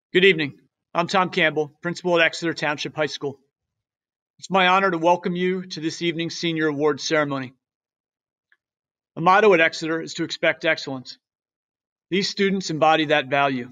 Good evening. I'm Tom Campbell, principal at Exeter Township High School. It's my honor to welcome you to this evening's Senior Awards ceremony. The motto at Exeter is to expect excellence. These students embody that value.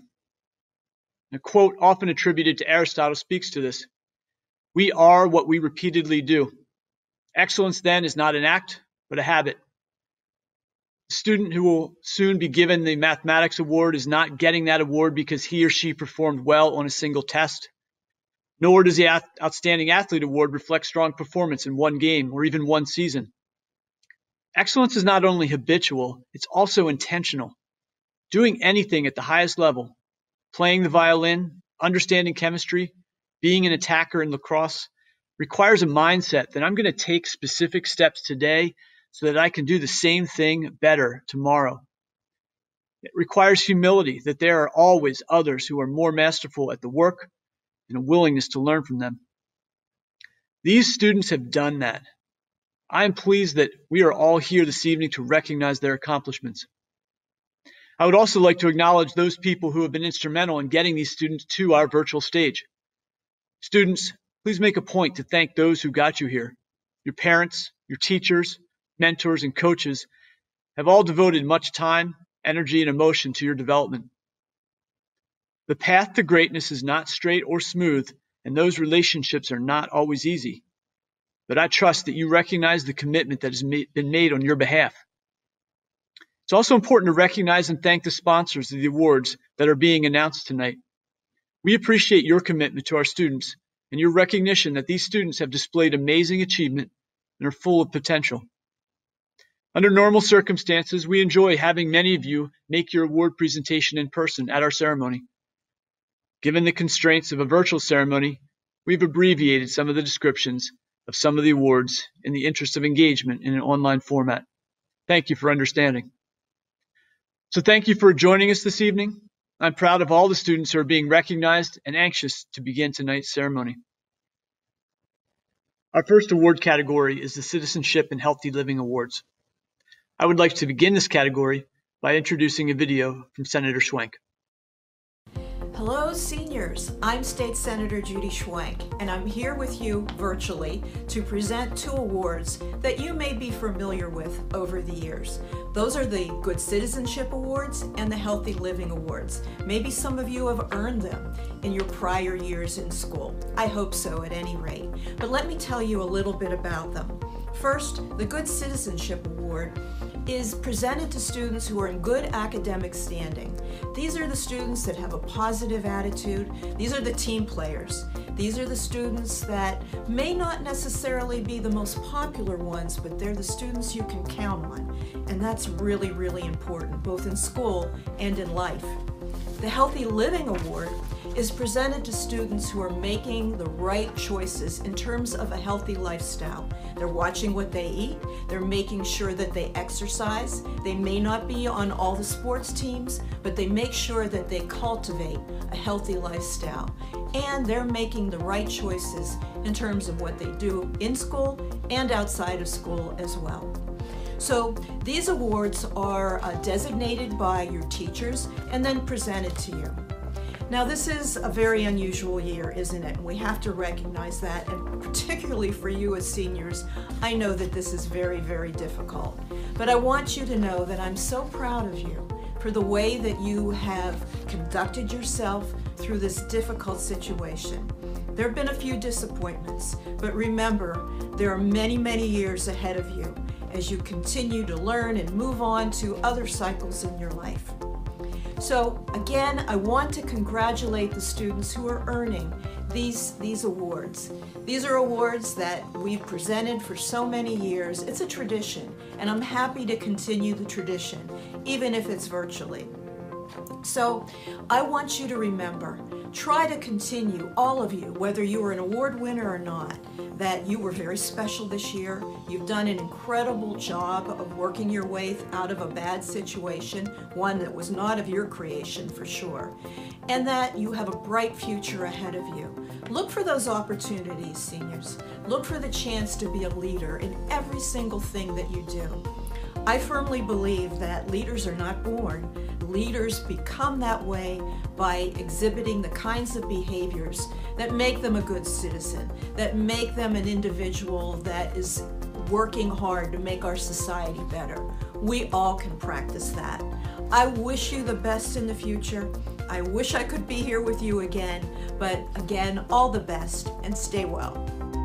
A quote often attributed to Aristotle speaks to this. We are what we repeatedly do. Excellence then is not an act, but a habit. The student who will soon be given the mathematics award is not getting that award because he or she performed well on a single test. Nor does the Outstanding Athlete Award reflect strong performance in one game or even one season. Excellence is not only habitual, it's also intentional. Doing anything at the highest level, playing the violin, understanding chemistry, being an attacker in lacrosse, requires a mindset that I'm going to take specific steps today so that I can do the same thing better tomorrow. It requires humility that there are always others who are more masterful at the work and a willingness to learn from them. These students have done that. I am pleased that we are all here this evening to recognize their accomplishments. I would also like to acknowledge those people who have been instrumental in getting these students to our virtual stage. Students, please make a point to thank those who got you here. Your parents, your teachers, mentors, and coaches have all devoted much time, energy, and emotion to your development. The path to greatness is not straight or smooth, and those relationships are not always easy. But I trust that you recognize the commitment that has been made on your behalf. It's also important to recognize and thank the sponsors of the awards that are being announced tonight. We appreciate your commitment to our students and your recognition that these students have displayed amazing achievement and are full of potential. Under normal circumstances, we enjoy having many of you make your award presentation in person at our ceremony. Given the constraints of a virtual ceremony, we've abbreviated some of the descriptions of some of the awards in the interest of engagement in an online format. Thank you for understanding. So thank you for joining us this evening. I'm proud of all the students who are being recognized and anxious to begin tonight's ceremony. Our first award category is the Citizenship and Healthy Living Awards. I would like to begin this category by introducing a video from Senator Schwenk. Hello seniors, I'm State Senator Judy Schwenk, and I'm here with you virtually to present two awards that you may be familiar with over the years. Those are the Good Citizenship Awards and the Healthy Living Awards. Maybe some of you have earned them in your prior years in school. I hope so at any rate. But let me tell you a little bit about them. First, the Good Citizenship Award is presented to students who are in good academic standing. These are the students that have a positive attitude. These are the team players. These are the students that may not necessarily be the most popular ones, but they're the students you can count on. And that's really, really important, both in school and in life. The Healthy Living Award is presented to students who are making the right choices in terms of a healthy lifestyle. They're watching what they eat, they're making sure that they exercise. They may not be on all the sports teams, but they make sure that they cultivate a healthy lifestyle. And they're making the right choices in terms of what they do in school and outside of school as well. So these awards are designated by your teachers and then presented to you. Now this is a very unusual year, isn't it? We have to recognize that, and particularly for you as seniors, I know that this is very, very difficult. But I want you to know that I'm so proud of you for the way that you have conducted yourself through this difficult situation. There have been a few disappointments, but remember, there are many, many years ahead of you as you continue to learn and move on to other cycles in your life. So again, I want to congratulate the students who are earning these awards. These are awards that we've presented for so many years. It's a tradition, and I'm happy to continue the tradition, even if it's virtually. So I want you to remember, try to continue, all of you, whether you were an award winner or not, that you were very special this year. You've done an incredible job of working your way out of a bad situation, one that was not of your creation for sure, and that you have a bright future ahead of you. Look for those opportunities, seniors. Look for the chance to be a leader in every single thing that you do. I firmly believe that leaders are not born. Leaders become that way by exhibiting the kinds of behaviors that make them a good citizen, that make them an individual that is working hard to make our society better. We all can practice that. I wish you the best in the future. I wish I could be here with you again, but again, all the best and stay well.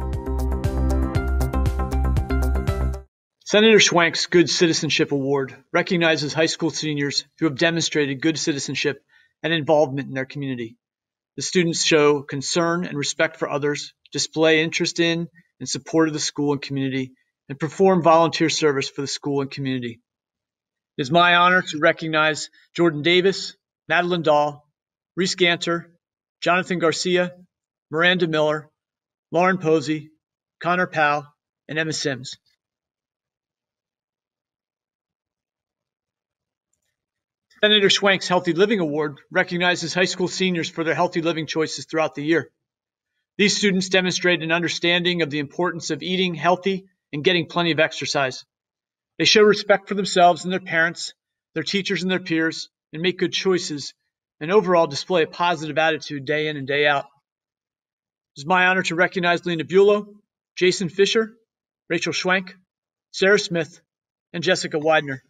Senator Schwenk's Good Citizenship Award recognizes high school seniors who have demonstrated good citizenship and involvement in their community. The students show concern and respect for others, display interest in and support of the school and community, and perform volunteer service for the school and community. It is my honor to recognize Jordan Davis, Madeline Dahl, Reese Ganter, Jonathan Garcia, Miranda Miller, Lauren Posey, Connor Powell, and Emma Sims. Senator Schwenk's Healthy Living Award recognizes high school seniors for their healthy living choices throughout the year. These students demonstrate an understanding of the importance of eating healthy and getting plenty of exercise. They show respect for themselves and their parents, their teachers and their peers, and make good choices, and overall display a positive attitude day in and day out. It is my honor to recognize Lena Bulow, Jason Fisher, Rachel Schwenk, Sarah Smith, and Jessica Widener.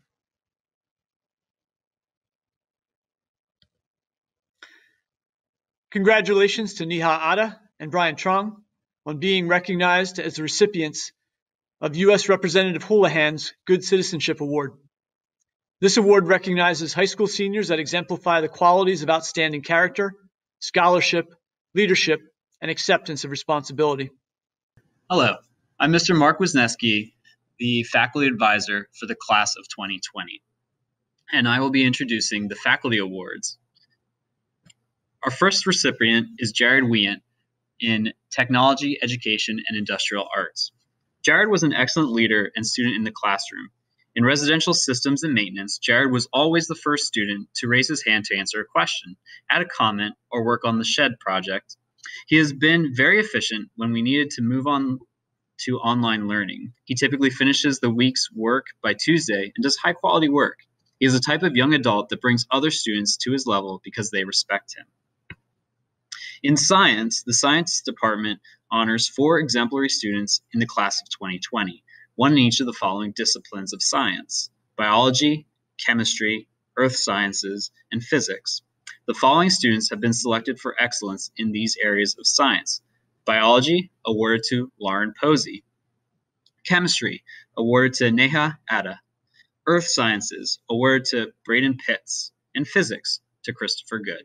Congratulations to Neha Ada and Brian Trong on being recognized as the recipients of U.S. Representative Houlihan's Good Citizenship Award. This award recognizes high school seniors that exemplify the qualities of outstanding character, scholarship, leadership, and acceptance of responsibility. Hello, I'm Mr. Mark Wisniewski, the faculty advisor for the class of 2020, and I will be introducing the faculty awards. Our first recipient is Jared Weant in Technology, Education, and Industrial Arts. Jared was an excellent leader and student in the classroom. In residential systems and maintenance, Jared was always the first student to raise his hand to answer a question, add a comment, or work on the shed project. He has been very efficient when we needed to move on to online learning. He typically finishes the week's work by Tuesday and does high quality work. He is a type of young adult that brings other students to his level because they respect him. In science, the science department honors 4 exemplary students in the class of 2020, one in each of the following disciplines of science: biology, chemistry, earth sciences, and physics. The following students have been selected for excellence in these areas of science. Biology, awarded to Lauren Posey. Chemistry, awarded to Neha Ada. Earth sciences, awarded to Braden Pitts. And physics, to Christopher Good.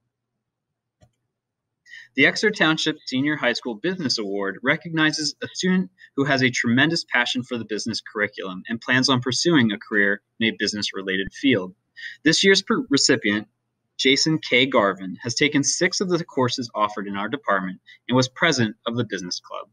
The Exeter Township Senior High School Business Award recognizes a student who has a tremendous passion for the business curriculum and plans on pursuing a career in a business-related field. This year's recipient, Jason K. Garvin, has taken 6 of the courses offered in our department and was president of the business club.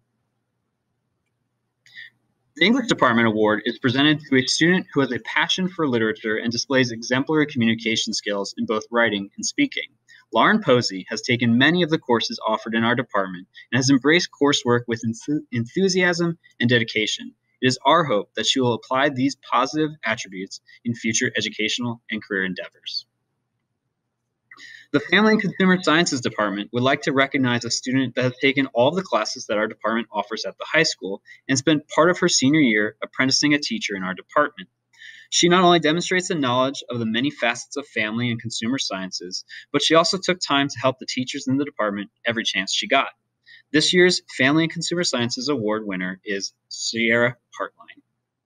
The English Department Award is presented to a student who has a passion for literature and displays exemplary communication skills in both writing and speaking. Lauren Posey has taken many of the courses offered in our department and has embraced coursework with enthusiasm and dedication. It is our hope that she will apply these positive attributes in future educational and career endeavors. The Family and Consumer Sciences Department would like to recognize a student that has taken all of the classes that our department offers at the high school and spent part of her senior year apprenticing a teacher in our department. She not only demonstrates the knowledge of the many facets of family and consumer sciences, but she also took time to help the teachers in the department every chance she got. This year's Family and Consumer Sciences Award winner is Sierra Hartline.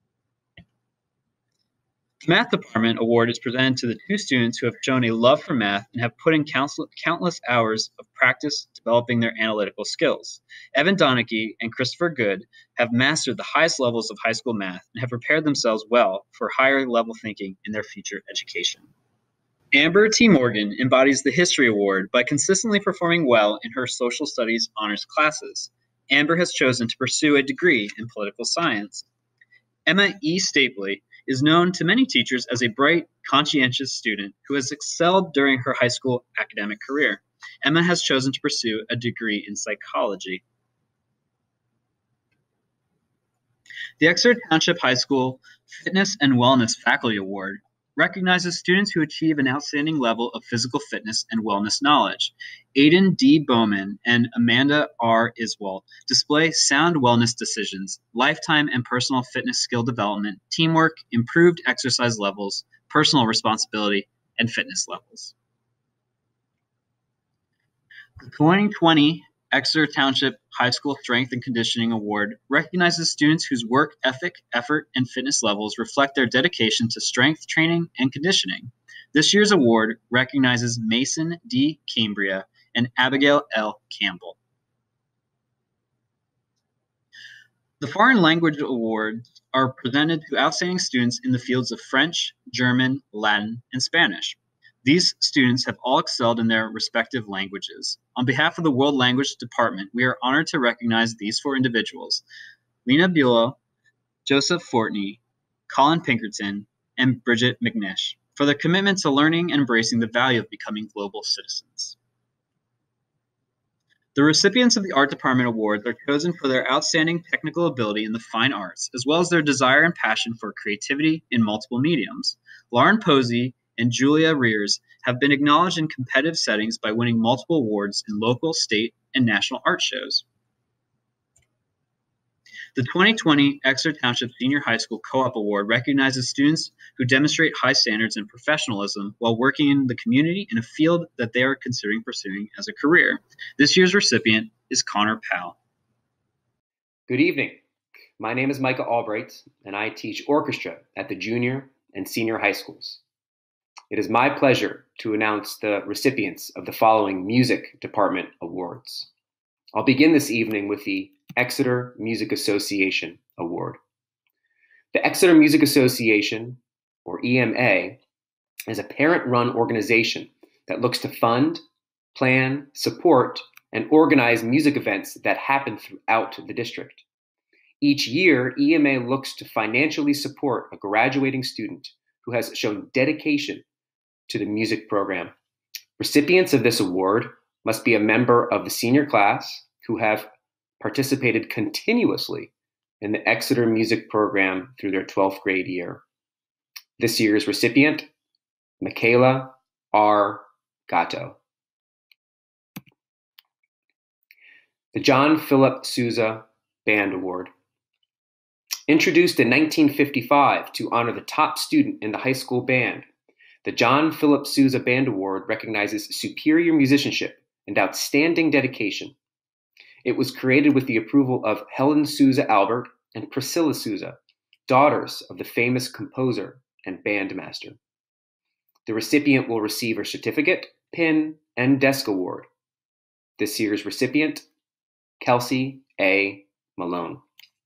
The Math Department Award is presented to the 2 students who have shown a love for math and have put in countless hours of practice developing their analytical skills. Evan Donaghy and Christopher Good have mastered the highest levels of high school math and have prepared themselves well for higher level thinking in their future education. Amber T. Morgan embodies the History Award by consistently performing well in her social studies honors classes. Amber has chosen to pursue a degree in political science. Emma E. Stapley is known to many teachers as a bright, conscientious student who has excelled during her high school academic career. Emma has chosen to pursue a degree in psychology. The Exeter Township High School Fitness and Wellness Faculty Award recognizes students who achieve an outstanding level of physical fitness and wellness knowledge. Aiden D. Bowman and Amanda R. Iswell display sound wellness decisions, lifetime and personal fitness skill development, teamwork, improved exercise levels, personal responsibility, and fitness levels. The 2020 Exeter Township High School Strength and Conditioning Award recognizes students whose work ethic, effort, and fitness levels reflect their dedication to strength training and conditioning. This year's award recognizes Mason D. Cambria and Abigail L. Campbell. The Foreign Language Awards are presented to outstanding students in the fields of French, German, Latin, and Spanish. These students have all excelled in their respective languages. On behalf of the World Language Department, we are honored to recognize these 4 individuals: Lena Bulow, Joseph Fortney, Colin Pinkerton, and Bridget McNish, for their commitment to learning and embracing the value of becoming global citizens. The recipients of the Art Department Awards are chosen for their outstanding technical ability in the fine arts, as well as their desire and passion for creativity in multiple mediums. Lauren Posey and Julia Rears have been acknowledged in competitive settings by winning multiple awards in local, state, and national art shows. The 2020 Exeter Township Senior High School Co-op Award recognizes students who demonstrate high standards and professionalism while working in the community in a field that they are considering pursuing as a career. This year's recipient is Connor Powell. Good evening. My name is Micah Albright, and I teach orchestra at the junior and senior high schools. It is my pleasure to announce the recipients of the following Music Department Awards. I'll begin this evening with the Exeter Music Association Award. The Exeter Music Association, or EMA, is a parent-run organization that looks to fund, plan, support, and organize music events that happen throughout the district. Each year, EMA looks to financially support a graduating student who has shown dedication to the music program. Recipients of this award must be a member of the senior class who have participated continuously in the Exeter music program through their 12th grade year. This year's recipient, Michaela R. Gatto. The John Philip Sousa Band Award. Introduced in 1955 to honor the top student in the high school band, the John Philip Sousa Band Award recognizes superior musicianship and outstanding dedication. It was created with the approval of Helen Sousa Albert and Priscilla Sousa, daughters of the famous composer and bandmaster. The recipient will receive a certificate, pin, and desk award. This year's recipient, Kelsey A. Malone.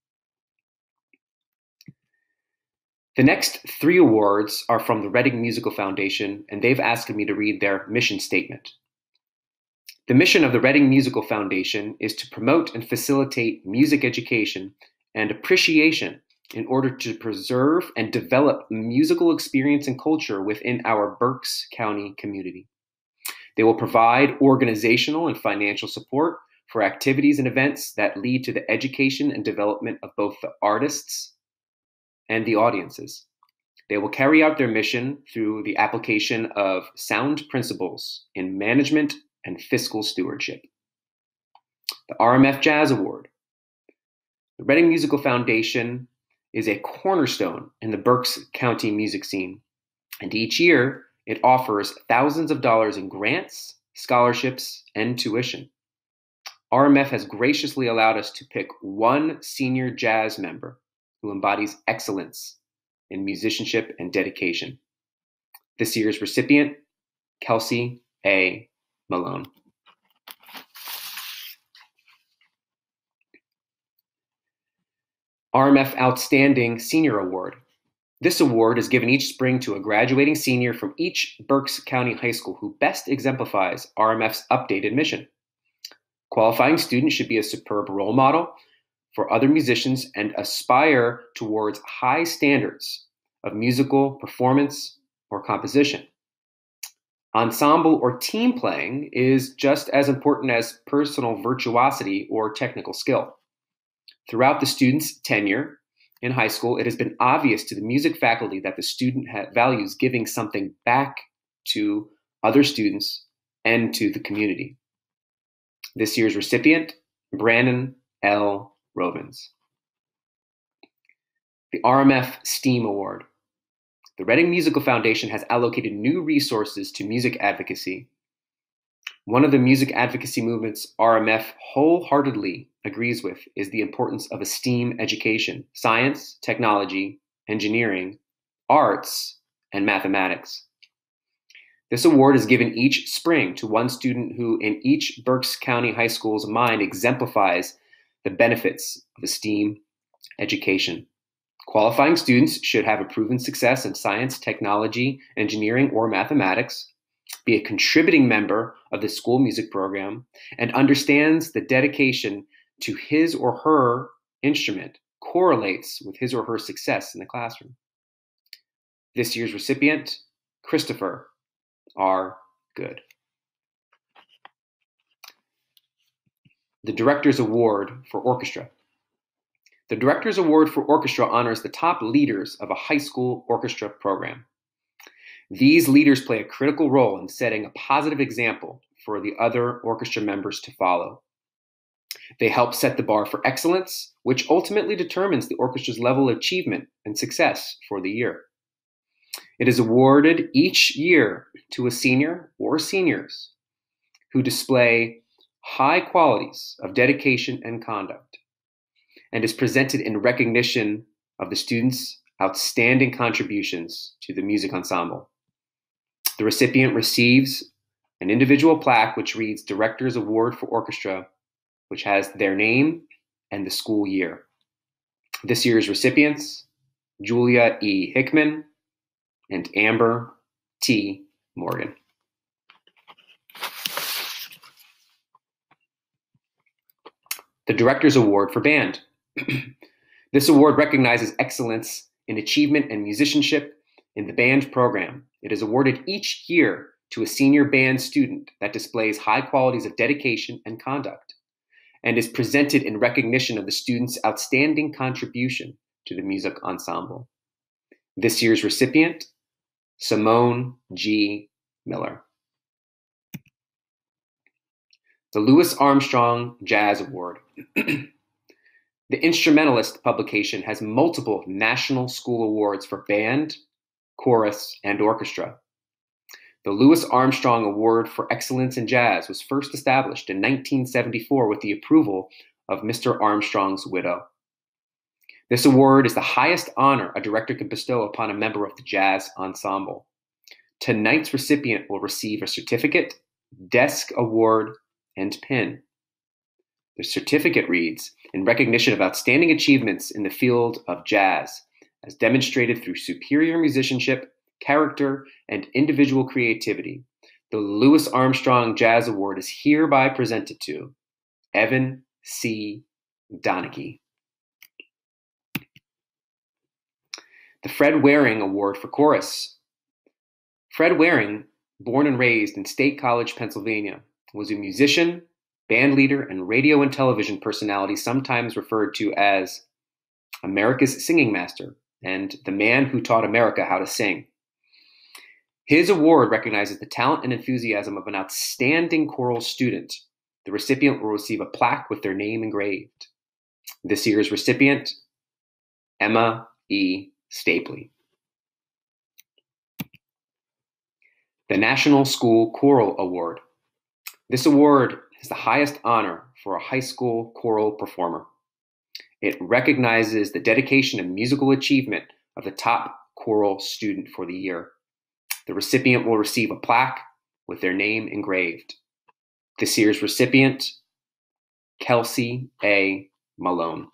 The next 3 awards are from the Reading Musical Foundation, and they've asked me to read their mission statement. The mission of the Reading Musical Foundation is to promote and facilitate music education and appreciation in order to preserve and develop musical experience and culture within our Berks County community. They will provide organizational and financial support for activities and events that lead to the education and development of both the artists and the audiences. They will carry out their mission through the application of sound principles in management and fiscal stewardship. The RMF Jazz Award. The Reading Musical Foundation is a cornerstone in the Berks County music scene, and each year it offers thousands of dollars in grants, scholarships, and tuition. RMF has graciously allowed us to pick one senior jazz member who embodies excellence in musicianship and dedication. This year's recipient, Kelsey A. Malone. RMF Outstanding Senior Award. This award is given each spring to a graduating senior from each Berks County high school who best exemplifies RMF's updated mission. Qualifying students should be a superb role model for other musicians and aspire towards high standards of musical performance or composition. Ensemble or team playing is just as important as personal virtuosity or technical skill. Throughout the student's tenure, in high school, it has been obvious to the music faculty that the student values giving something back to other students and to the community. This year's recipient, Brandon L. Rovins. The RMF STEAM Award. The Reading Musical Foundation has allocated new resources to music advocacy. One of the music advocacy movements RMF wholeheartedly agrees with is the importance of a STEAM education: science, technology, engineering, arts, and mathematics. This award is given each spring to one student who, in each Berks County High School's mind, exemplifies the benefits of a STEAM education. Qualifying students should have a proven success in science, technology, engineering, or mathematics, be a contributing member of the school music program, and understands the dedication to his or her instrument correlates with his or her success in the classroom. This year's recipient, Christopher R. Good. The Director's Award for Orchestra. The Director's Award for Orchestra honors the top leaders of a high school orchestra program. These leaders play a critical role in setting a positive example for the other orchestra members to follow. They help set the bar for excellence, which ultimately determines the orchestra's level of achievement and success for the year. It is awarded each year to a senior or seniors who display high qualities of dedication and conduct, and is presented in recognition of the students' outstanding contributions to the music ensemble. The recipient receives an individual plaque which reads Director's Award for Orchestra, which has their name and the school year. This year's recipients, Julia E. Hickman and Amber T. Morgan. The Director's Award for Band. This award recognizes excellence in achievement and musicianship in the band program. It is awarded each year to a senior band student that displays high qualities of dedication and conduct, and is presented in recognition of the student's outstanding contribution to the music ensemble. This year's recipient, Simone G. Miller. The Louis Armstrong Jazz Award. The Instrumentalist publication has multiple national school awards for band, chorus, and orchestra. The Louis Armstrong Award for Excellence in Jazz was first established in 1974 with the approval of Mr. Armstrong's widow. This award is the highest honor a director can bestow upon a member of the jazz ensemble. Tonight's recipient will receive a certificate, desk award, and pin. The certificate reads, in recognition of outstanding achievements in the field of jazz, as demonstrated through superior musicianship, character, and individual creativity, the Louis Armstrong Jazz Award is hereby presented to Evan C. Donaghy. The Fred Waring Award for Chorus. Fred Waring, born and raised in State College, Pennsylvania, was a musician, band leader, and radio and television personality, sometimes referred to as America's singing master and the man who taught America how to sing. His award recognizes the talent and enthusiasm of an outstanding choral student. The recipient will receive a plaque with their name engraved. This year's recipient, Emma E. Stapley. The National School Choral Award. This award is the highest honor for a high school choral performer. It recognizes the dedication and musical achievement of the top choral student for the year. The recipient will receive a plaque with their name engraved. This year's recipient, Kelsey A. Malone.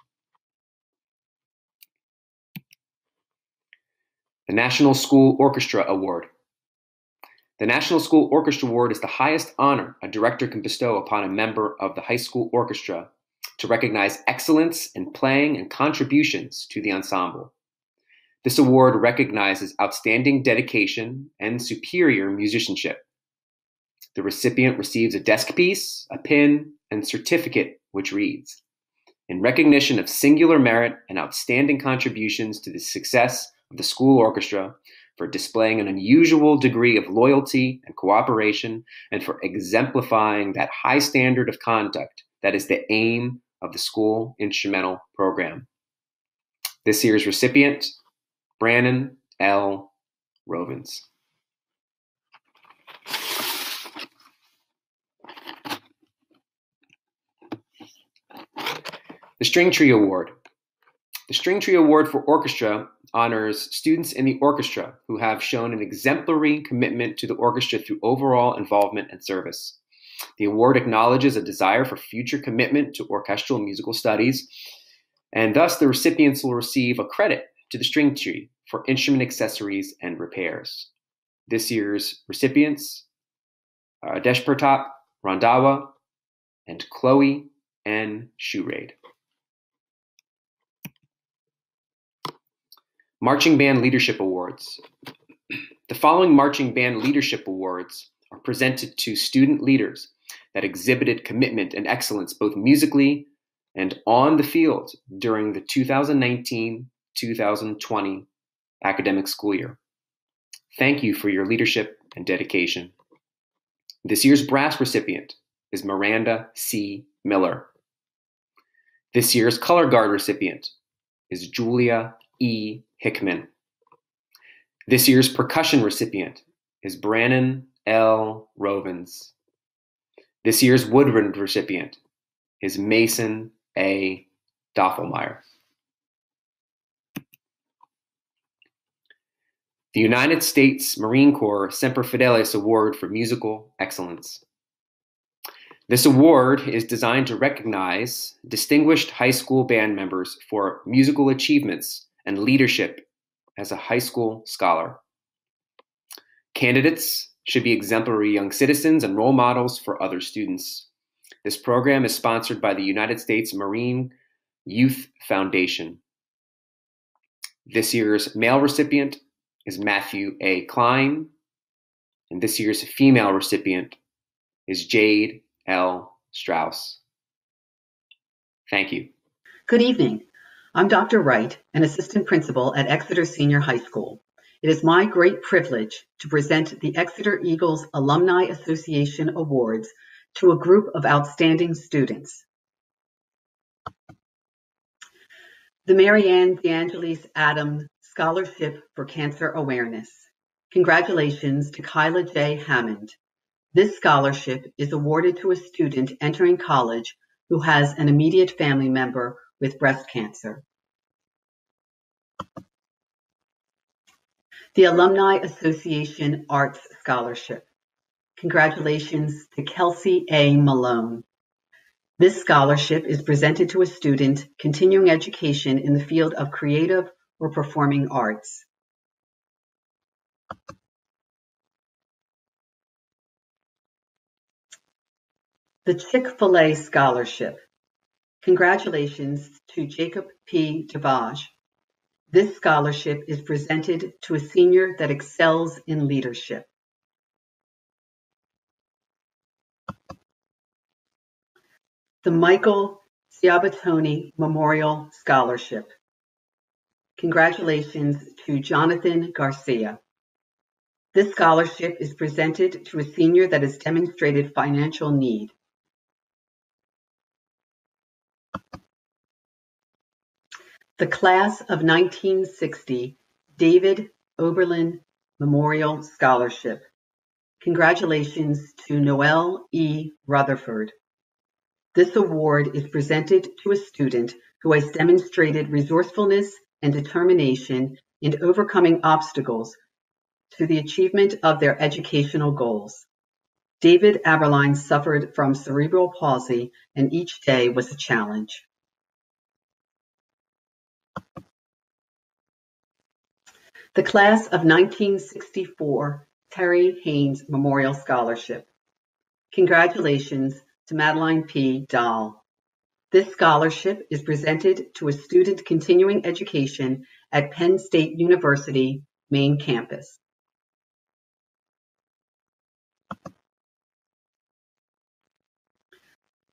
The National School Orchestra Award. The National School Orchestra Award is the highest honor a director can bestow upon a member of the high school orchestra to recognize excellence in playing and contributions to the ensemble. This award recognizes outstanding dedication and superior musicianship. The recipient receives a desk piece, a pin, and certificate which reads, in recognition of singular merit and outstanding contributions to the success of the school orchestra, for displaying an unusual degree of loyalty and cooperation, and for exemplifying that high standard of conduct that is the aim of the school instrumental program. This year's recipient, Brannon L. Rovens. The String Tree Award. The String Tree Award for Orchestra honors students in the orchestra who have shown an exemplary commitment to the orchestra through overall involvement and service. The award acknowledges a desire for future commitment to orchestral musical studies, and thus the recipients will receive a credit to the String Tree for instrument accessories and repairs. This year's recipients are Deshpertap Randhawa and Chloe N. Shoerade. Marching Band Leadership Awards. The following Marching Band Leadership Awards are presented to student leaders that exhibited commitment and excellence both musically and on the field during the 2019-2020 academic school year. Thank you for your leadership and dedication. This year's brass recipient is Miranda C. Miller. This year's Color Guard recipient is Julia E. Hickman. This year's percussion recipient is Brannon L. Rovens. This year's woodwind recipient is Mason A. Doffelmeyer. The United States Marine Corps Semper Fidelis Award for Musical Excellence. This award is designed to recognize distinguished high school band members for musical achievements and leadership as a high school scholar. Candidates should be exemplary young citizens and role models for other students. This program is sponsored by the United States Marine Youth Foundation. This year's male recipient is Matthew A. Klein, and this year's female recipient is Jade L. Strauss. Thank you. Good evening. I'm Dr. Wright, an assistant principal at Exeter Senior High School. It is my great privilege to present the Exeter Eagles Alumni Association Awards to a group of outstanding students. The Marianne DeAngelis Adams Scholarship for Cancer Awareness. Congratulations to Kyla J. Hammond. This scholarship is awarded to a student entering college who has an immediate family member with breast cancer. The Alumni Association Arts Scholarship. Congratulations to Kelsey A. Malone. This scholarship is presented to a student continuing education in the field of creative or performing arts. The Chick-fil-A Scholarship. Congratulations to Jacob P. Devage. This scholarship is presented to a senior that excels in leadership. The Michael Ciabatoni Memorial Scholarship. Congratulations to Jonathan Garcia. This scholarship is presented to a senior that has demonstrated financial need. The Class of 1960 David Oberlin Memorial Scholarship. Congratulations to Noel E. Rutherford. This award is presented to a student who has demonstrated resourcefulness and determination in overcoming obstacles to the achievement of their educational goals. David Aberline suffered from cerebral palsy, and each day was a challenge. The Class of 1964 Terry Haynes Memorial Scholarship. Congratulations to Madeline P. Dahl. This scholarship is presented to a student continuing education at Penn State University, main campus.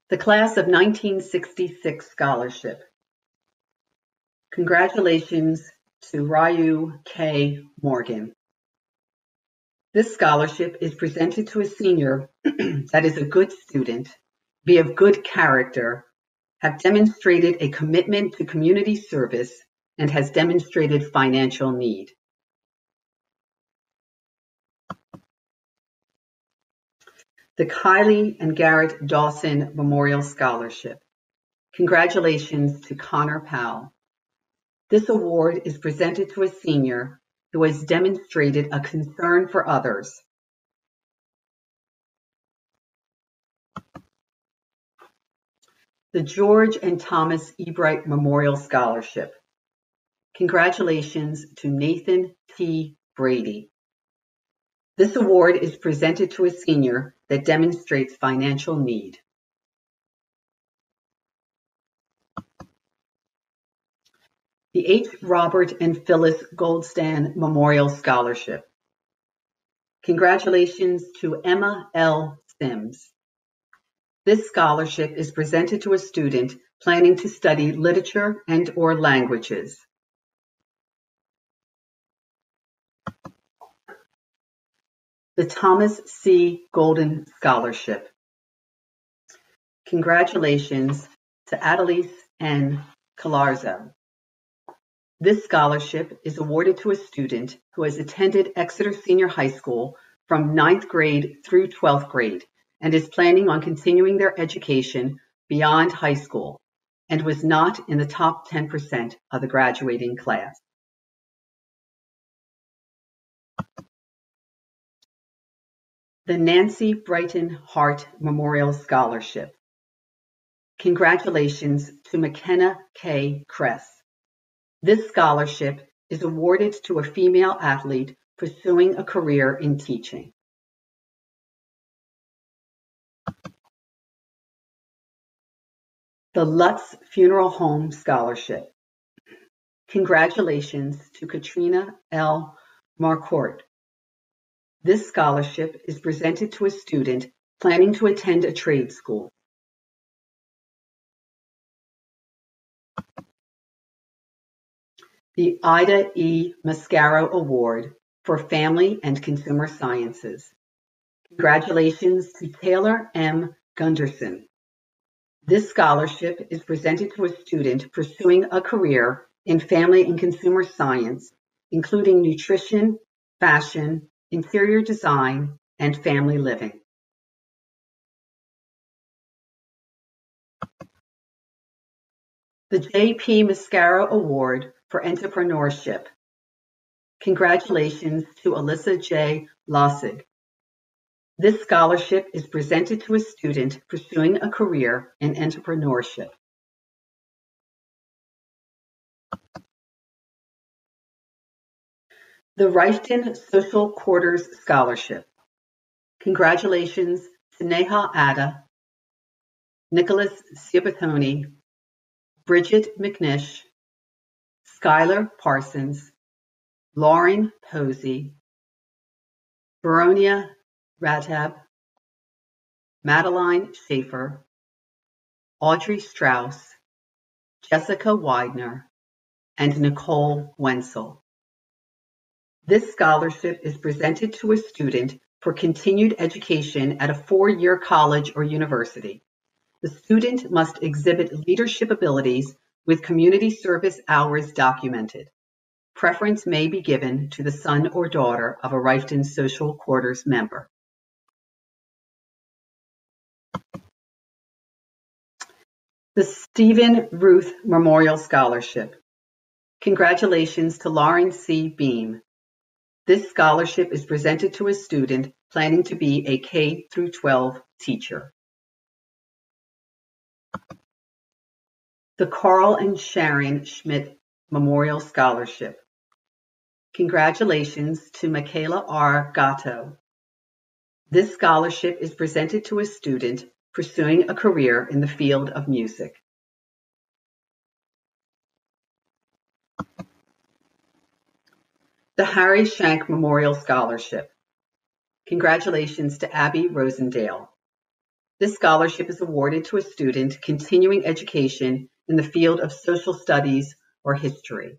The Class of 1966 Scholarship. Congratulations to Ryu K. Morgan. This scholarship is presented to a senior that is a good student, be of good character, have demonstrated a commitment to community service, and has demonstrated financial need. The Kylie and Garrett Dawson Memorial Scholarship. Congratulations to Connor Powell. This award is presented to a senior who has demonstrated a concern for others. The George and Thomas Ebright Memorial Scholarship. Congratulations to Nathan T. Brady. This award is presented to a senior that demonstrates financial need. The H. Robert and Phyllis Goldstand Memorial Scholarship. Congratulations to Emma L. Sims. This scholarship is presented to a student planning to study literature and/or languages. The Thomas C. Golden Scholarship. Congratulations to Adelise N. Calarzo. This scholarship is awarded to a student who has attended Exeter Senior High School from 9th grade through 12th grade and is planning on continuing their education beyond high school and was not in the top 10% of the graduating class. The Nancy Brighton Hart Memorial Scholarship. Congratulations to McKenna K. Kress. This scholarship is awarded to a female athlete pursuing a career in teaching. The Lutz Funeral Home Scholarship. Congratulations to Katrina L. Marcourt. This scholarship is presented to a student planning to attend a trade school. The Ida E. Mascaro Award for Family and Consumer Sciences. Congratulations to Taylor M. Gunderson. This scholarship is presented to a student pursuing a career in family and consumer science, including nutrition, fashion, interior design, and family living. The J.P. Mascaro Award for Entrepreneurship. Congratulations to Alyssa J. Lossig. This scholarship is presented to a student pursuing a career in entrepreneurship. The Rifton Social Quarters Scholarship. Congratulations to Neha Atta, Nicholas Ciabattoni, Bridget McNish, Skylar Parsons, Lauren Posey, Veronia Radhab, Madeline Schaefer, Audrey Strauss, Jessica Widener, and Nicole Wenzel. This scholarship is presented to a student for continued education at a 4-year college or university. The student must exhibit leadership abilities with community service hours documented. Preference may be given to the son or daughter of a Rifton Social Quarters member. The Stephen Ruth Memorial Scholarship. Congratulations to Lauren C. Beam. This scholarship is presented to a student planning to be a K-12 teacher. The Carl and Sharon Schmidt Memorial Scholarship. Congratulations to Michaela R. Gatto. This scholarship is presented to a student pursuing a career in the field of music. The Harry Shank Memorial Scholarship. Congratulations to Abby Rosendale. This scholarship is awarded to a student continuing education in the field of social studies or history.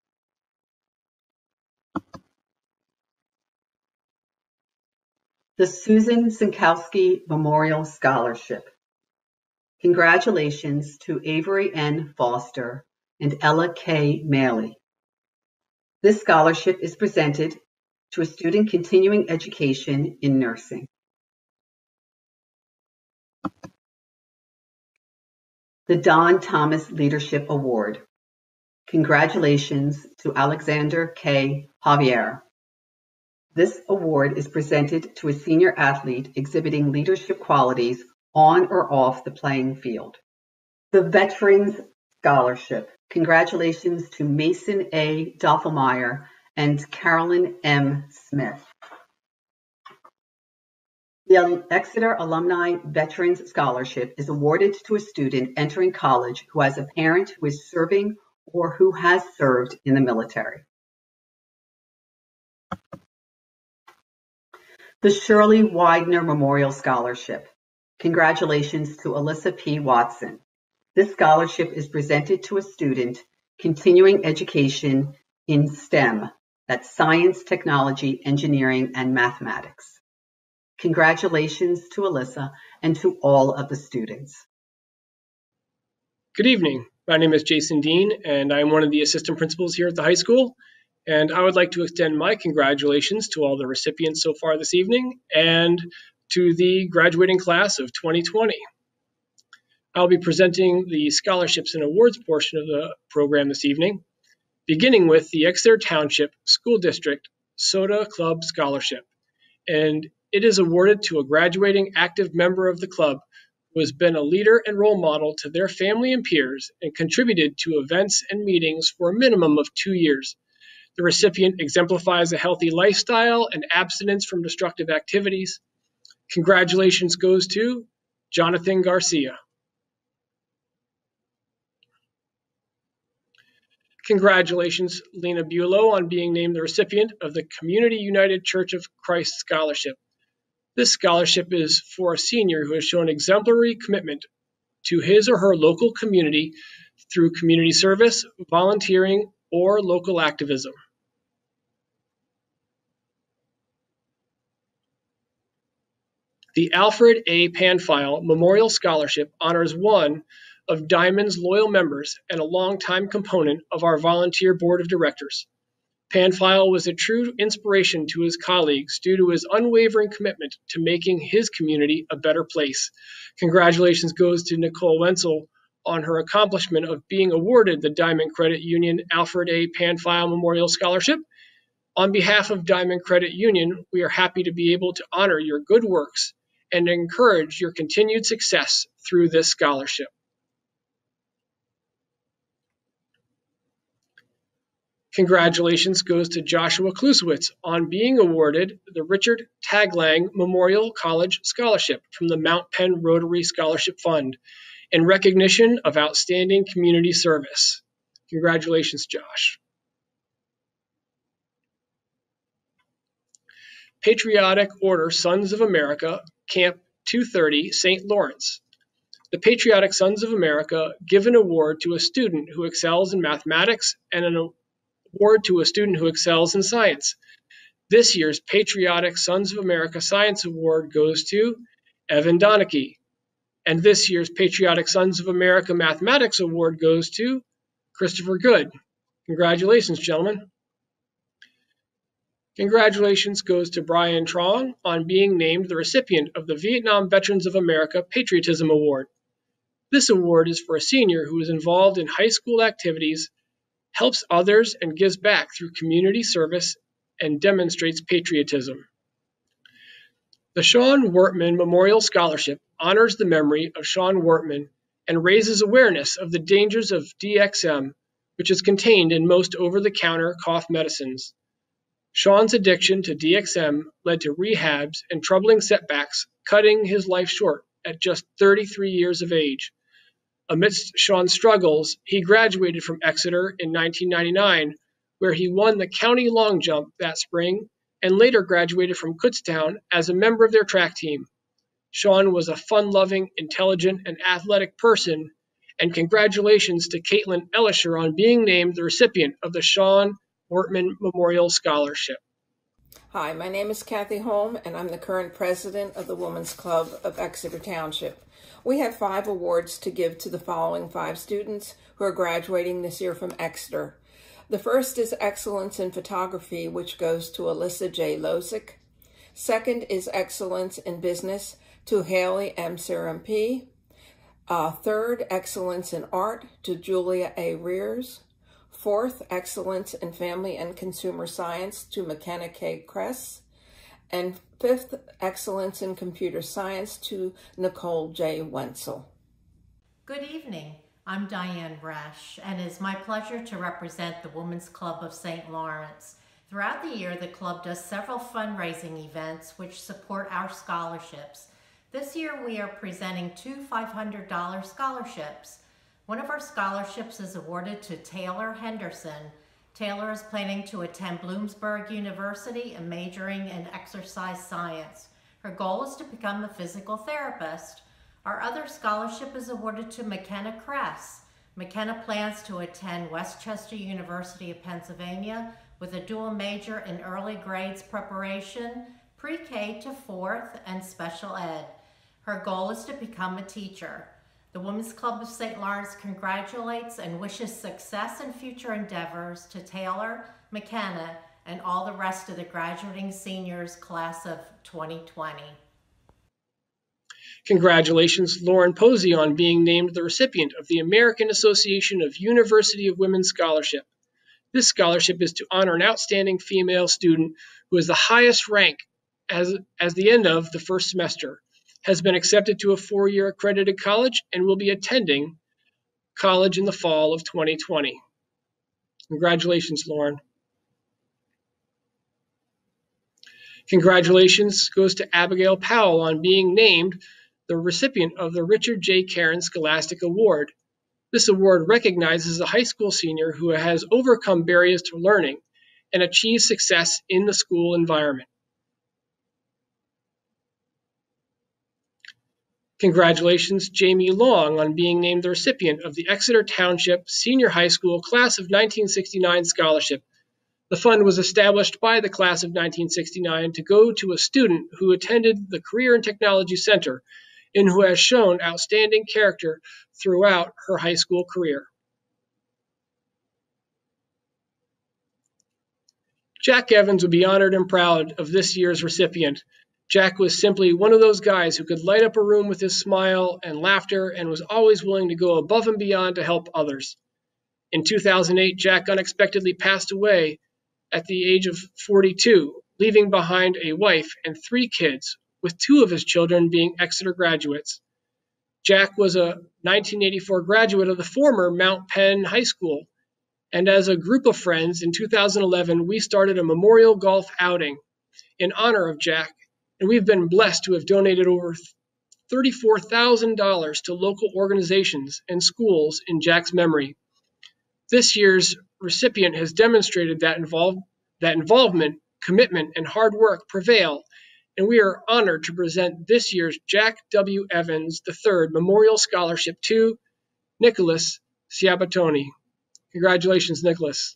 The Susan Sinkowski Memorial Scholarship. Congratulations to Avery N. Foster and Ella K. Maley. This scholarship is presented to a student continuing education in nursing. The Don Thomas Leadership Award. Congratulations to Alexander K. Javier. This award is presented to a senior athlete exhibiting leadership qualities on or off the playing field. The Veterans Scholarship. Congratulations to Mason A. Doffelmeyer and Carolyn M. Smith. The Exeter Alumni Veterans Scholarship is awarded to a student entering college who has a parent who is serving or who has served in the military. The Shirley Widener Memorial Scholarship. Congratulations to Alyssa P. Watson. This scholarship is presented to a student continuing education in STEM, that's science, technology, engineering, and mathematics. Congratulations to Alyssa and to all of the students. Good evening. My name is Jason Dean, and I'm one of the assistant principals here at the high school. And I would like to extend my congratulations to all the recipients so far this evening and to the graduating class of 2020. I'll be presenting the scholarships and awards portion of the program this evening, beginning with the Exeter Township School District Soda Club Scholarship. And it is awarded to a graduating active member of the club who has been a leader and role model to their family and peers and contributed to events and meetings for a minimum of 2 years. The recipient exemplifies a healthy lifestyle and abstinence from destructive activities. Congratulations goes to Jonathan Garcia. Congratulations, Lena Bulow, on being named the recipient of the Community United Church of Christ Scholarship. This scholarship is for a senior who has shown exemplary commitment to his or her local community through community service, volunteering, or local activism. The Alfred A. Panfile Memorial Scholarship honors one of Diamond's loyal members and a longtime component of our volunteer board of directors. Panfile was a true inspiration to his colleagues due to his unwavering commitment to making his community a better place. Congratulations goes to Nicole Wenzel on her accomplishment of being awarded the Diamond Credit Union Alfred A. Panfile Memorial Scholarship. On behalf of Diamond Credit Union, we are happy to be able to honor your good works and encourage your continued success through this scholarship. Congratulations goes to Joshua Kluswitz on being awarded the Richard Taglang Memorial College Scholarship from the Mount Penn Rotary Scholarship Fund in recognition of outstanding community service. Congratulations, Josh. Patriotic Order Sons of America, Camp 230, St. Lawrence. The Patriotic Sons of America give an award to a student who excels in mathematics and an award to a student who excels in science. This year's Patriotic Sons of America Science Award goes to Evan Donachie. And this year's Patriotic Sons of America Mathematics Award goes to Christopher Good. Congratulations, gentlemen. Congratulations goes to Brian Trong on being named the recipient of the Vietnam Veterans of America Patriotism Award. This award is for a senior who is involved in high school activities, helps others, and gives back through community service and demonstrates patriotism. The Sean Wortman Memorial Scholarship honors the memory of Sean Wortman and raises awareness of the dangers of DXM, which is contained in most over-the-counter cough medicines. Sean's addiction to DXM led to rehabs and troubling setbacks, cutting his life short at just 33 years of age. Amidst Sean's struggles, he graduated from Exeter in 1999, where he won the county long jump that spring and later graduated from Kutztown as a member of their track team. Sean was a fun-loving, intelligent, and athletic person, and congratulations to Caitlin Ellisher on being named the recipient of the Sean Wortman Memorial Scholarship. Hi, my name is Kathy Holm, and I'm the current president of the Women's Club of Exeter Township. We have 5 awards to give to the following 5 students who are graduating this year from Exeter. The first is Excellence in Photography, which goes to Alyssa J. Losick. Second is Excellence in Business to Haley M. P. Third, Excellence in Art to Julia A. Rears. Fourth, Excellence in Family and Consumer Science to McKenna K. Kress. And fifth, Excellence in Computer Science to Nicole J. Wenzel. Good evening. I'm Diane Resch, and it's my pleasure to represent the Women's Club of St. Lawrence. Throughout the year, the club does several fundraising events which support our scholarships. This year, we are presenting 2 $500 scholarships. One of our scholarships is awarded to Taylor Henderson. Taylor is planning to attend Bloomsburg University and majoring in exercise science. Her goal is to become a physical therapist. Our other scholarship is awarded to McKenna Kress. McKenna plans to attend Westchester University of Pennsylvania with a dual major in early grades preparation, pre-K to 4th, and special ed. Her goal is to become a teacher. The Women's Club of St. Lawrence congratulates and wishes success in future endeavors to Taylor, McKenna, and all the rest of the graduating seniors class of 2020. Congratulations, Lauren Posey, on being named the recipient of the American Association of University of Women Scholarship. This scholarship is to honor an outstanding female student who is the highest rank as the end of the first semester, has been accepted to a 4-year accredited college, and will be attending college in the fall of 2020. Congratulations, Lauren. Congratulations goes to Abigail Powell on being named the recipient of the Richard J. Caron Scholastic Award. This award recognizes a high school senior who has overcome barriers to learning and achieved success in the school environment. Congratulations, Jamie Long, on being named the recipient of the Exeter Township Senior High School Class of 1969 Scholarship. The fund was established by the Class of 1969 to go to a student who attended the Career and Technology Center and who has shown outstanding character throughout her high school career. Jack Evans would be honored and proud of this year's recipient. Jack was simply one of those guys who could light up a room with his smile and laughter and was always willing to go above and beyond to help others. In 2008, Jack unexpectedly passed away at the age of 42, leaving behind a wife and 3 kids, with 2 of his children being Exeter graduates. Jack was a 1984 graduate of the former Mount Penn High School, and as a group of friends in 2011, we started a memorial golf outing in honor of Jack, and we've been blessed to have donated over $34,000 to local organizations and schools in Jack's memory. This year's recipient has demonstrated that involvement, commitment, and hard work prevail, and we are honored to present this year's Jack W. Evans III Memorial Scholarship to Nicholas Ciabattoni. Congratulations, Nicholas.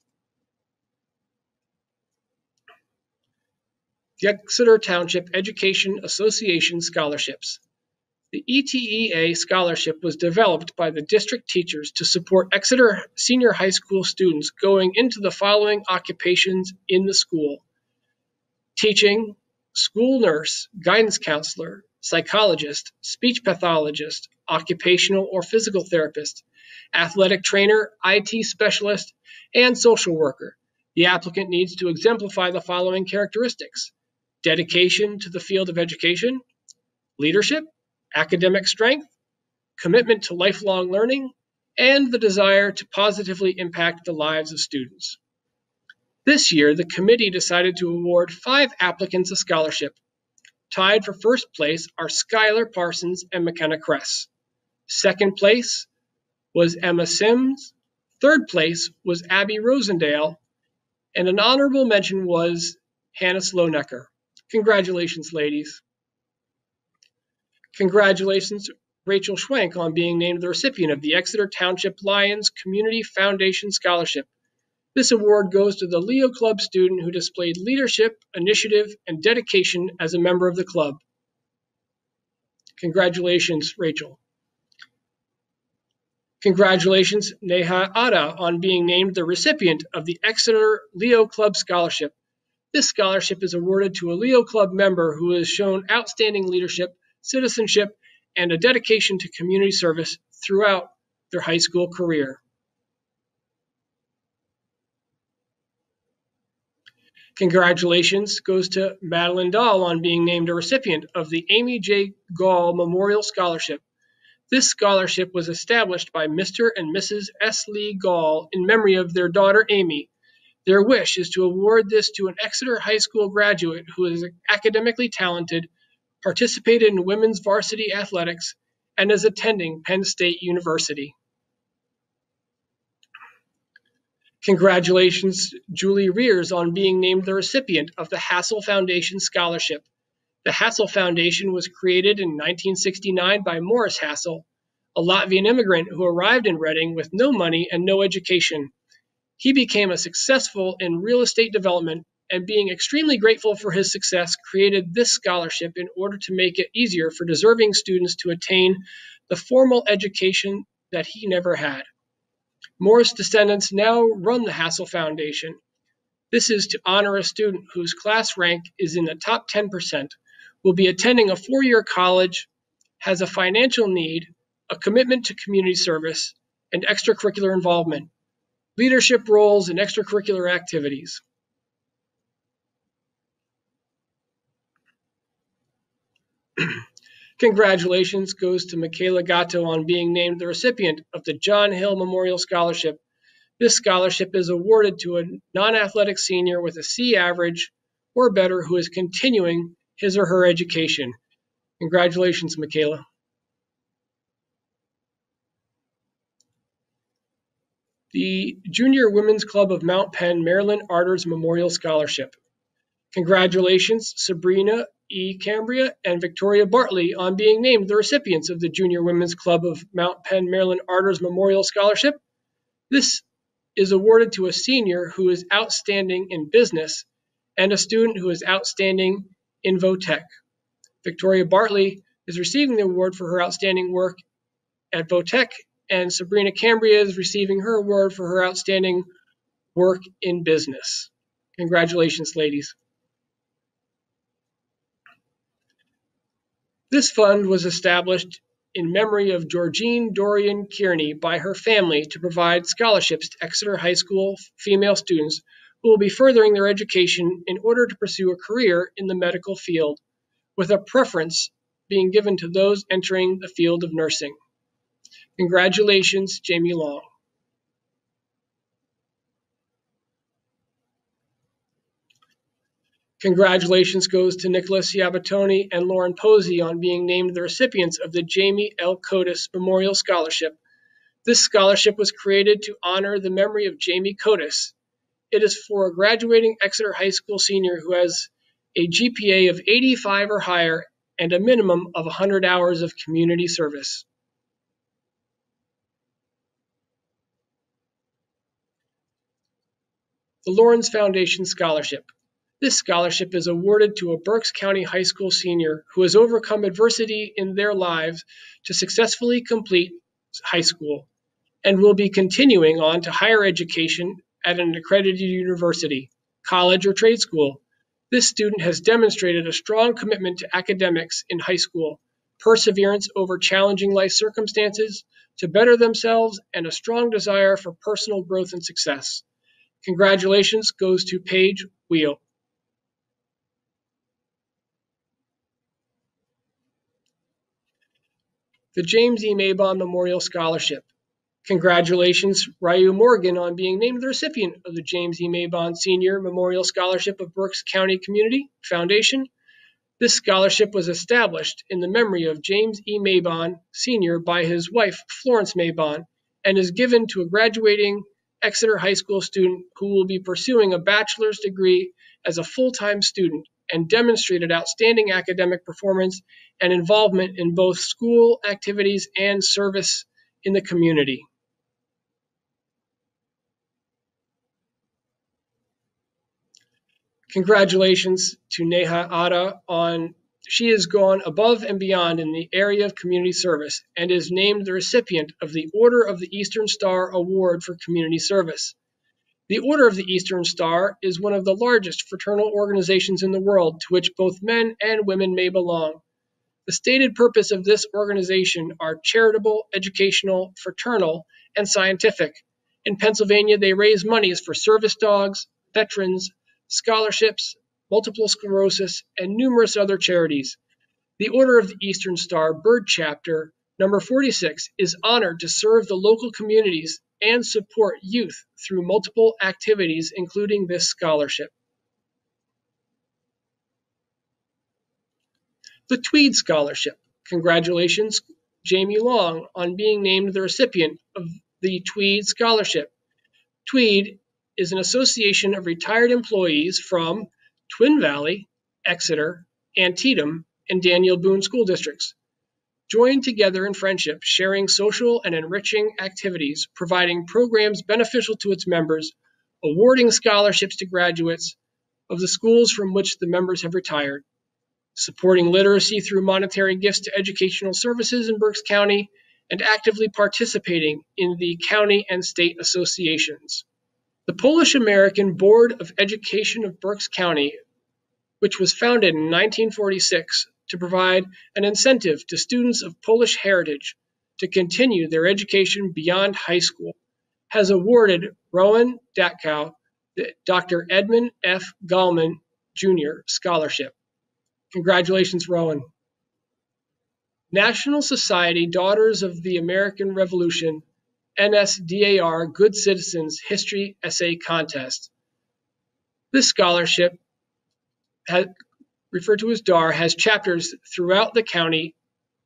The Exeter Township Education Association Scholarships. The ETEA scholarship was developed by the district teachers to support Exeter senior high school students going into the following occupations in the school: teaching, school nurse, guidance counselor, psychologist, speech pathologist, occupational or physical therapist, athletic trainer, IT specialist, and social worker. The applicant needs to exemplify the following characteristics: dedication to the field of education, leadership, academic strength, commitment to lifelong learning, and the desire to positively impact the lives of students. This year, the committee decided to award 5 applicants a scholarship. Tied for first place are Skylar Parsons and McKenna Kress. Second place was Emma Sims. Third place was Abby Rosendale. And an honorable mention was Hannah Slownecker. Congratulations, ladies. Congratulations, Rachel Schwenk, on being named the recipient of the Exeter Township Lions Community Foundation Scholarship. This award goes to the Leo Club student who displayed leadership, initiative, and dedication as a member of the club. Congratulations, Rachel. Congratulations, Neha Ada, on being named the recipient of the Exeter Leo Club Scholarship. This scholarship is awarded to a Leo Club member who has shown outstanding leadership, citizenship, and a dedication to community service throughout their high school career. Congratulations goes to Madeline Dahl on being named a recipient of the Amy J. Gall Memorial Scholarship. This scholarship was established by Mr. and Mrs. S. Lee Gall in memory of their daughter Amy. Their wish is to award this to an Exeter High School graduate who is academically talented, participated in women's varsity athletics, and is attending Penn State University. Congratulations, Julie Rears, on being named the recipient of the Hassel Foundation Scholarship. The Hassel Foundation was created in 1969 by Morris Hassel, a Latvian immigrant who arrived in Reading with no money and no education. He became a successful in real estate development, and being extremely grateful for his success, created this scholarship in order to make it easier for deserving students to attain the formal education that he never had. Morris descendants now run the Hassel Foundation. This is to honor a student whose class rank is in the top 10%, will be attending a 4-year college, has a financial need, a commitment to community service, and extracurricular involvement, leadership roles, and extracurricular activities. Congratulations goes to Michaela Gatto on being named the recipient of the John Hill Memorial Scholarship. This scholarship is awarded to a non-athletic senior with a C average or better who is continuing his or her education. Congratulations, Michaela. The Junior Women's Club of Mount Penn Maryland Arters Memorial Scholarship. Congratulations, Sabrina E. Cambria and Victoria Bartley, on being named the recipients of the Junior Women's Club of Mount Penn Maryland Arters Memorial Scholarship. This is awarded to a senior who is outstanding in business and a student who is outstanding in VOTEC. Victoria Bartley is receiving the award for her outstanding work at VOTEC, and Sabrina Cambria is receiving her award for her outstanding work in business. Congratulations, ladies. This fund was established in memory of Georgine Dorian Kearney by her family to provide scholarships to Exeter High School female students who will be furthering their education in order to pursue a career in the medical field, with a preference being given to those entering the field of nursing. Congratulations, Jamie Long. Congratulations goes to Nicholas Yabatoni and Lauren Posey on being named the recipients of the Jamie L. Cotis Memorial Scholarship. This scholarship was created to honor the memory of Jamie Cotis. It is for a graduating Exeter High School senior who has a GPA of 85 or higher and a minimum of 100 hours of community service. The Lawrence Foundation Scholarship. This scholarship is awarded to a Berks County High School senior who has overcome adversity in their lives to successfully complete high school and will be continuing on to higher education at an accredited university, college, or trade school. This student has demonstrated a strong commitment to academics in high school, perseverance over challenging life circumstances to better themselves, and a strong desire for personal growth and success. Congratulations goes to Paige Wheel. The James E. Mabon Memorial Scholarship. Congratulations, Ryu Morgan, on being named the recipient of the James E. Mabon Senior Memorial Scholarship of Berks County Community Foundation. This scholarship was established in the memory of James E. Mabon Sr. by his wife, Florence Mabon, and is given to a graduating Exeter High School student who will be pursuing a bachelor's degree as a full-time student and demonstrated outstanding academic performance and involvement in both school activities and service in the community. Congratulations to Neha Atta she has gone above and beyond in the area of community service and is named the recipient of the Order of the Eastern Star Award for Community Service. The Order of the Eastern Star is one of the largest fraternal organizations in the world to which both men and women may belong. The stated purpose of this organization are charitable, educational, fraternal, and scientific. In Pennsylvania, they raise monies for service dogs, veterans, scholarships, multiple sclerosis, and numerous other charities. The Order of the Eastern Star Bird Chapter, number 46, is honored to serve the local communities and support youth through multiple activities, including this scholarship. The Tweed Scholarship. Congratulations, Jamie Long, on being named the recipient of the Tweed Scholarship. Tweed is an association of retired employees from Twin Valley, Exeter, Antietam, and Daniel Boone school districts. Joined together in friendship, sharing social and enriching activities, providing programs beneficial to its members, awarding scholarships to graduates of the schools from which the members have retired, supporting literacy through monetary gifts to educational services in Berks County, and actively participating in the county and state associations. The Polish-American Board of Education of Berks County, which was founded in 1946 to provide an incentive to students of Polish heritage to continue their education beyond high school, has awarded Rowan Datkow the Dr. Edmund F. Gallman Jr. Scholarship. Congratulations, Rowan. National Society Daughters of the American Revolution, NSDAR Good Citizens History Essay Contest. This scholarship, referred to as DAR, has chapters throughout the country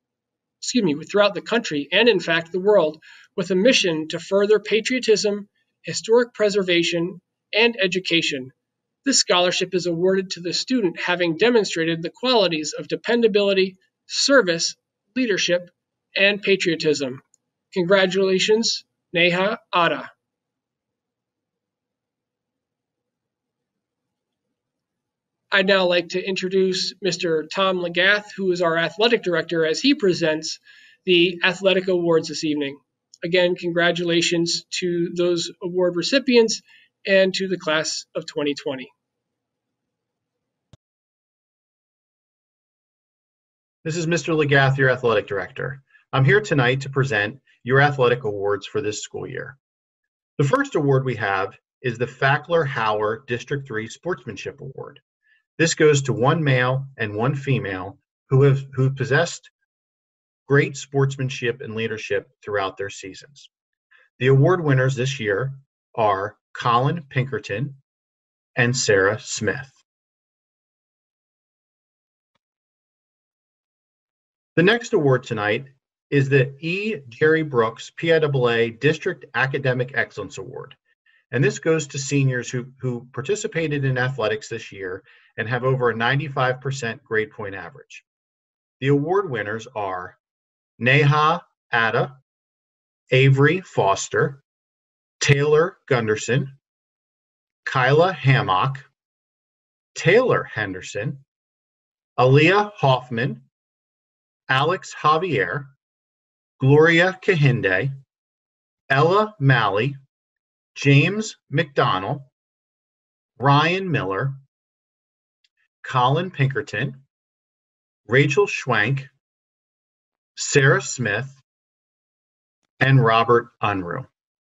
and in fact the world, with a mission to further patriotism, historic preservation, and education. This scholarship is awarded to the student having demonstrated the qualities of dependability, service, leadership, and patriotism. Congratulations, Neha Atta. I'd now like to introduce Mr. Tom Legath, who is our athletic director, as he presents the athletic awards this evening. Again, congratulations to those award recipients and to the class of 2020. This is Mr. Legath, your athletic director. I'm here tonight to present your athletic awards for this school year. The first award we have is the Fackler-Hauer District 3 Sportsmanship Award. This goes to one male and one female who possessed great sportsmanship and leadership throughout their seasons. The award winners this year are Colin Pinkerton and Sarah Smith. The next award tonight is the E. Jerry Brooks PIAA District Academic Excellence Award. And this goes to seniors who participated in athletics this year and have over a 95% grade point average. The award winners are Neha Atta, Avery Foster, Taylor Gunderson, Kyla Hammock, Taylor Henderson, Aaliyah Hoffman, Alex Javier, Gloria Kahinde, Ella Malley, James McDonnell, Ryan Miller, Colin Pinkerton, Rachel Schwenk, Sarah Smith, and Robert Unruh.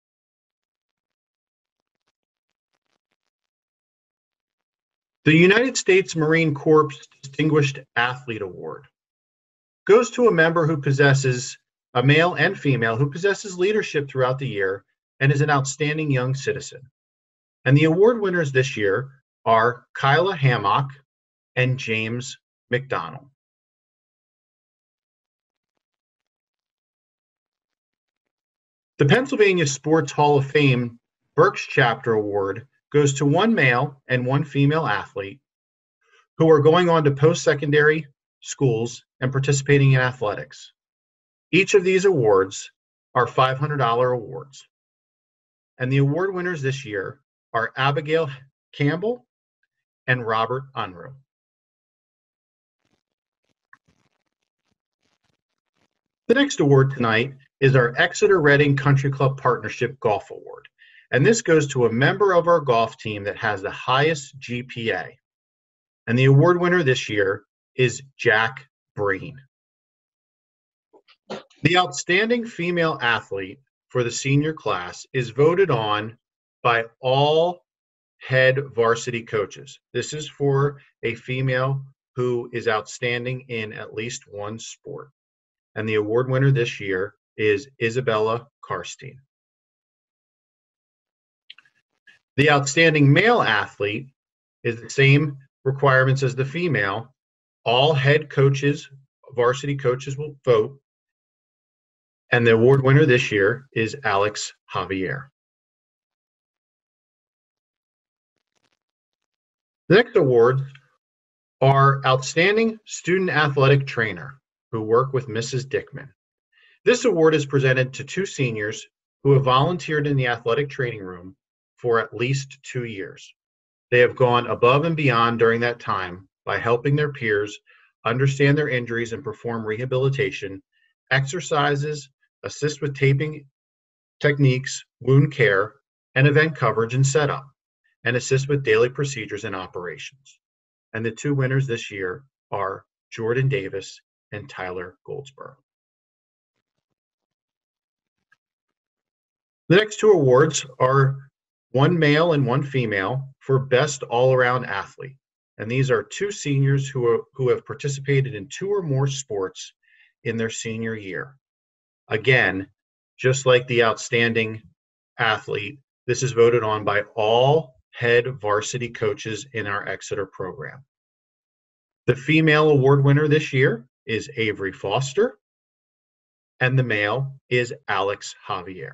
The United States Marine Corps Distinguished Athlete Award goes to a member who possesses, a male and female, who possesses leadership throughout the year and is an outstanding young citizen. And the award winners this year are Kyla Hammock and James McDonnell. The Pennsylvania Sports Hall of Fame Berks Chapter Award goes to one male and one female athlete who are going on to post-secondary schools and participating in athletics. Each of these awards are $500 awards. And the award winners this year are Abigail Campbell and Robert Unruh. The next award tonight is our Exeter Reading Country Club Partnership Golf Award. And this goes to a member of our golf team that has the highest GPA. And the award winner this year is Jack Breen. The outstanding female athlete for the senior class is voted on by all head varsity coaches. This is for a female who is outstanding in at least one sport. And the award winner this year is Isabella Karstein. The outstanding male athlete is the same requirements as the female. All head coaches, varsity coaches will vote. And the award winner this year is Alex Javier. The next awards are Outstanding Student Athletic Trainer, who work with Mrs. Dickman. This award is presented to two seniors who have volunteered in the athletic training room for at least 2 years. They have gone above and beyond during that time by helping their peers understand their injuries and perform rehabilitation, exercises, assist with taping techniques, wound care, and event coverage and setup, and assist with daily procedures and operations. And the two winners this year are Jordan Davis and Tyler Goldsboro. The next two awards are one male and one female for Best All-Around Athlete. And these are two seniors who have participated in 2 or more sports in their senior year. Again, just like the outstanding athlete, this is voted on by all head varsity coaches in our Exeter program. The female award winner this year is Avery Foster, and the male is Alex Javier.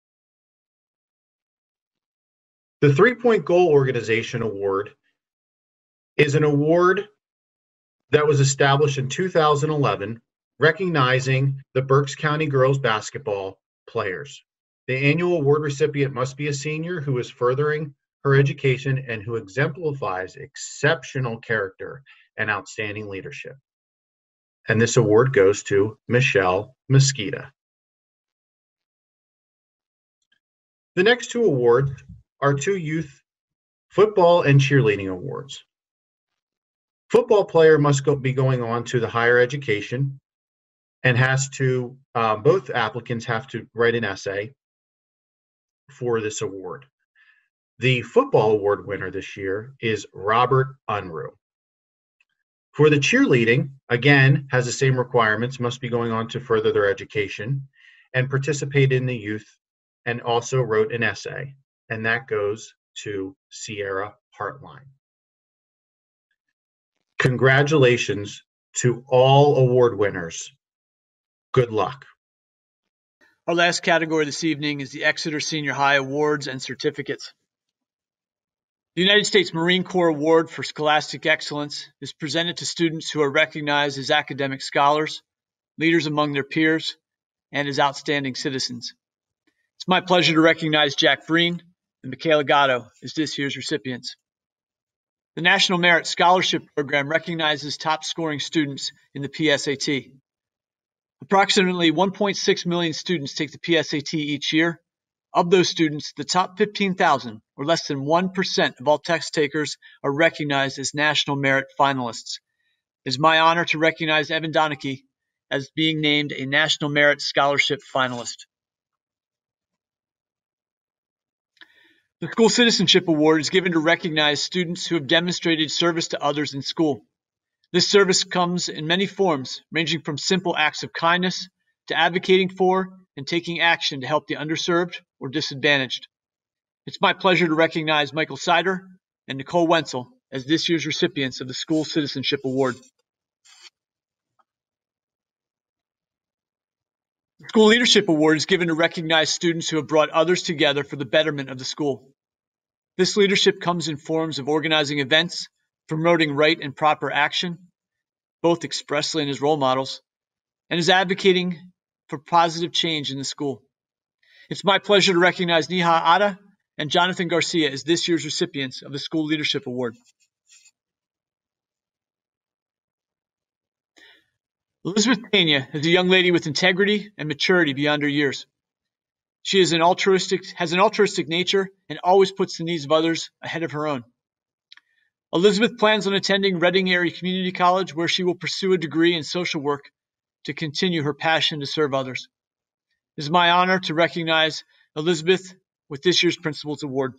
The 3-Point Goal Organization Award is an award that was established in 2011, recognizing the Berks County girls basketball players. The annual award recipient must be a senior who is furthering her education and who exemplifies exceptional character and outstanding leadership. And this award goes to Michelle Mesquita. The next 2 awards are 2 youth football and cheerleading awards. Football player must be going on to the higher education and has to, both applicants have to write an essay for this award. The football award winner this year is Robert Unruh. For the cheerleading, again, has the same requirements, must be going on to further their education and participate in the youth, and also wrote an essay, and that goes to Sierra Hartline. Congratulations to all award winners. Good luck. Our last category this evening is the Exeter Senior High Awards and Certificates. The United States Marine Corps Award for Scholastic Excellence is presented to students who are recognized as academic scholars, leaders among their peers, and as outstanding citizens. It's my pleasure to recognize Jack Breen and Michaela Gatto as this year's recipients. The National Merit Scholarship Program recognizes top-scoring students in the PSAT. Approximately 1.6 million students take the PSAT each year. Of those students, the top 15,000, or less than 1% of all test takers, are recognized as National Merit finalists. It is my honor to recognize Evan Donachie as being named a National Merit Scholarship finalist. The School Citizenship Award is given to recognize students who have demonstrated service to others in school. This service comes in many forms, ranging from simple acts of kindness to advocating for and taking action to help the underserved or disadvantaged. It's my pleasure to recognize Michael Sider and Nicole Wenzel as this year's recipients of the School Citizenship Award. The School Leadership Award is given to recognize students who have brought others together for the betterment of the school. This leadership comes in forms of organizing events, promoting right and proper action, both expressly and as role models, and is advocating for positive change in the school. It's my pleasure to recognize Neha Atta and Jonathan Garcia as this year's recipients of the School Leadership Award. Elizabeth Pena is a young lady with integrity and maturity beyond her years. She has an altruistic nature and always puts the needs of others ahead of her own. Elizabeth plans on attending Reading Area Community College, where she will pursue a degree in social work to continue her passion to serve others. It is my honor to recognize Elizabeth with this year's Principal's Award.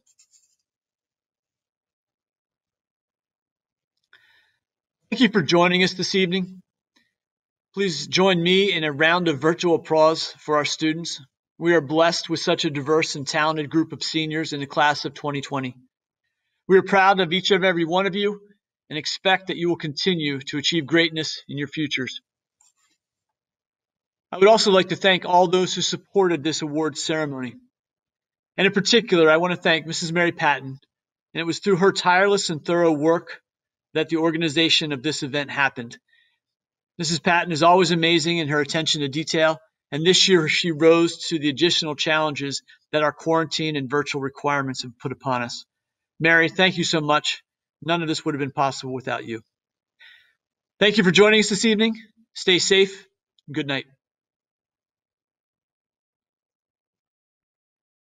Thank you for joining us this evening. Please join me in a round of virtual applause for our students. We are blessed with such a diverse and talented group of seniors in the class of 2020. We are proud of each and every one of you and expect that you will continue to achieve greatness in your futures. I would also like to thank all those who supported this awards ceremony. And in particular, I want to thank Mrs. Mary Patton, and it was through her tireless and thorough work that the organization of this event happened. Mrs. Patton is always amazing in her attention to detail, and this year she rose to the additional challenges that our quarantine and virtual requirements have put upon us. Mary, thank you so much. None of this would have been possible without you. Thank you for joining us this evening. Stay safe. Good night.